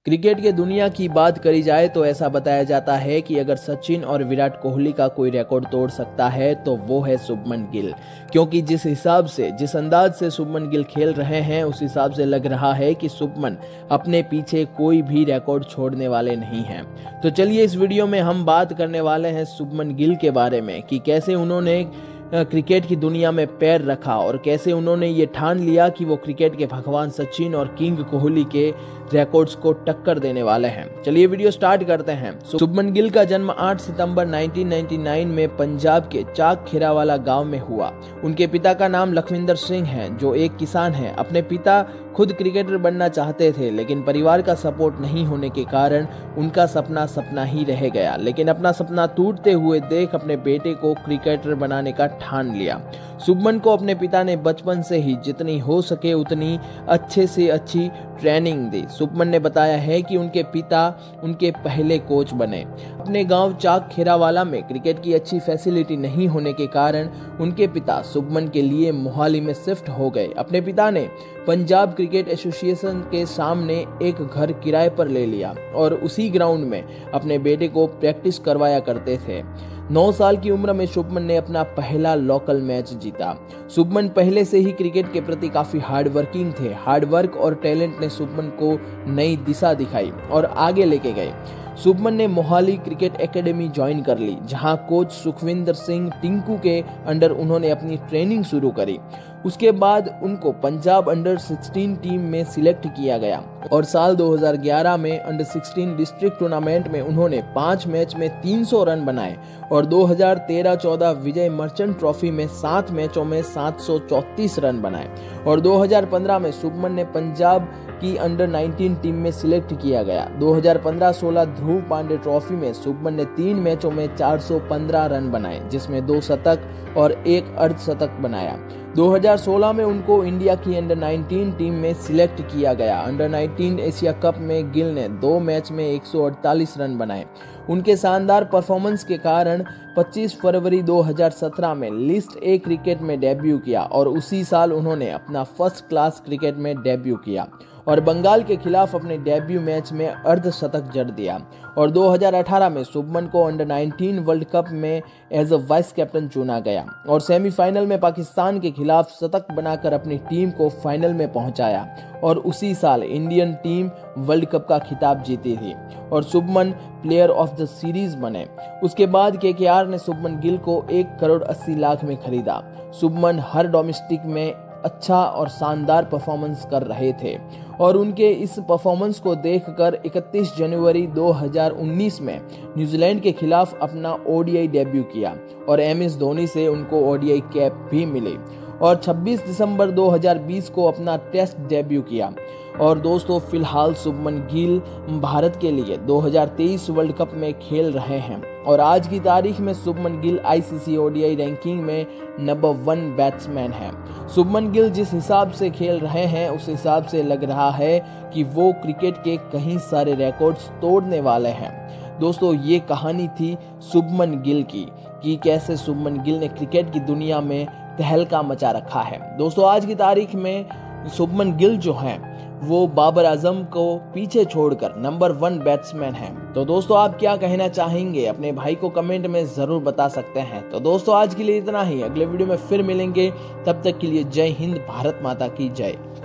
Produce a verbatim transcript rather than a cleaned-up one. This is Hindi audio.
क्रिकेट के दुनिया की बात करी जाए तो ऐसा बताया जाता है कि अगर सचिन और विराट कोहली का कोई रिकॉर्ड तोड़ सकता है तो वो है शुभमन गिल, क्योंकि जिस हिसाब से जिस अंदाज से शुभमन गिल खेल रहे हैं उस हिसाब से लग रहा है कि शुभमन अपने पीछे कोई भी रिकॉर्ड छोड़ने वाले नहीं हैं। तो चलिए इस वीडियो में हम बात करने वाले हैं शुभमन गिल के बारे में कि कैसे उन्होंने क्रिकेट की दुनिया में पैर रखा और कैसे उन्होंने ये ठान लिया कि वो क्रिकेट के भगवान सचिन और किंग कोहली के रिकॉर्ड्स को टक्कर देने वाले हैं। चलिए वीडियो स्टार्ट करते हैं। शुभमन गिल का जन्म आठ सितंबर उन्नीस सौ निन्यानवे में पंजाब के चाक खेरावाला गांव में हुआ। उनके पिता का नाम लखविंदर सिंह है जो एक किसान हैं। अपने पिता खुद क्रिकेटर बनना चाहते थे, लेकिन परिवार का सपोर्ट नहीं होने के कारण उनका सपना सपना ही रह गया। लेकिन अपना सपना टूटते हुए देख अपने बेटे को क्रिकेटर बनाने का ठान लिया। शुभमन को अपने पिता ने बचपन से ही जितनी हो सके उतनी अच्छे से अच्छी ट्रेनिंग दी। शुभमन ने बताया है कि उनके पिता उनके पहले कोच बने। अपने गांव चाक खेरावाला में क्रिकेट की अच्छी फैसिलिटी नहीं होने के कारण उनके पिता शुभमन के लिए मोहाली में शिफ्ट हो गए। अपने पिता ने पंजाब क्रिकेट एसोसिएशन के सामने एक घर किराए पर ले लिया और उसी ग्राउंड में अपने बेटे को प्रैक्टिस करवाया करते थे। नौ साल की उम्र में शुभमन ने अपना पहला लोकल मैच जीता। शुभमन पहले से ही क्रिकेट के प्रति काफी हार्ड वर्किंग थे। हार्ड वर्क और टैलेंट ने शुभमन को नई दिशा दिखाई और आगे लेके गए। शुभमन ने मोहाली क्रिकेट एकेडमी ज्वाइन कर ली, जहां कोच सुखविंदर सिंह टिंकू के अंडर उन्होंने अपनी ट्रेनिंग शुरू करी। उसके बाद उनको पंजाब अंडर सोलह टीम में सिलेक्ट किया गया और साल दो हज़ार ग्यारह में अंडर सोलह डिस्ट्रिक्ट टूर्नामेंट में उन्होंने पांच मैच में तीन सौ रन बनाए और दो हज़ार तेरह चौदह विजय मर्चेंट ट्रॉफी में सात मैचों में सात सौ चौंतीस रन बनाए और दो हज़ार पंद्रह में शुभमन ने पंजाब की अंडर उन्नीस टीम में सिलेक्ट किया गया। दो हज़ार पंद्रह सोलह ध्रुव पांडे ट्रॉफी में शुभमन ने तीन मैचों में चार सौ पंद्रह रन बनाए, जिसमें दो शतक और एक अर्धशतक बनाया। दो हज़ार सोलह में उनको इंडिया की अंडर उन्नीस टीम में सिलेक्ट किया गया। अंडर उन्नीस एशिया कप में गिल ने दो मैच में एक सौ अड़तालीस रन बनाए। उनके शानदार परफॉर्मेंस के कारण पच्चीस फरवरी दो हज़ार सत्रह में लिस्ट ए क्रिकेट में डेब्यू किया और उसी साल उन्होंने अपना फर्स्ट क्लास क्रिकेट में डेब्यू किया और बंगाल के खिलाफ अपने डेब्यू मैच में अर्धशतक जड़ दिया। और दो हज़ार अठारह में शुभमन को अंडर उन्नीस वर्ल्ड कप में एज अ वाइस कैप्टन चुना गया और सेमीफाइनल में पाकिस्तान के खिलाफ शतक बनाकर अपनी टीम को फाइनल में पहुंचाया और उसी साल इंडियन टीम वर्ल्ड कप का खिताब जीती थी और Shubman player of the series बने। उसके बाद केकेआर ने शुभमन गिल को एक करोड़ अस्सी लाख में खरीदा। शुभमन हर डोमेस्टिक में अच्छा और शानदार परफॉर्मेंस कर रहे थे और उनके इस परफॉर्मेंस को देखकर इकतीस जनवरी दो हज़ार उन्नीस में न्यूजीलैंड के खिलाफ अपना ओडीआई डेब्यू किया और एम एस धोनी से उनको ओडीआई कैप भी मिली और छब्बीस दिसंबर दो हज़ार बीस को अपना टेस्ट डेब्यू किया। और दोस्तों फिलहाल शुभमन गिल भारत के लिए दो हज़ार तेईस वर्ल्ड कप में खेल रहे हैं और आज की तारीख में Shubman Gill ICC ODI ranking में नंबर वन बैट्समैन है। शुभमन गिल जिस हिसाब से खेल रहे हैं उस हिसाब से लग रहा है कि वो क्रिकेट के कई सारे रिकॉर्ड्स तोड़ने वाले हैं। दोस्तों ये कहानी थी शुभमन गिल की कि कैसे शुभमन गिल ने क्रिकेट की दुनिया में तहलका मचा रखा है। दोस्तों आज की तारीख में शुभमन गिल जो हैं वो बाबर आजम को पीछे छोड़कर नंबर वन बैट्समैन हैं। तो दोस्तों आप क्या कहना चाहेंगे अपने भाई को कमेंट में जरूर बता सकते हैं। तो दोस्तों आज के लिए इतना ही, अगले वीडियो में फिर मिलेंगे, तब तक के लिए जय हिंद, भारत माता की जय।